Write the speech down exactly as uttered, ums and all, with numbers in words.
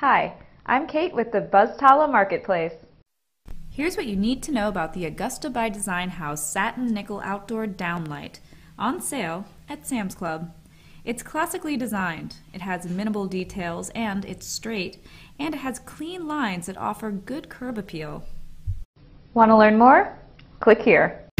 Hi, I'm Kate with the Buzztala Marketplace. Here's what you need to know about the Augusta by Design House Satin Nickel Outdoor Downlight, on sale at Sam's Club. It's classically designed, it has minimal details, and it's straight, and it has clean lines that offer good curb appeal. Want to learn more? Click here.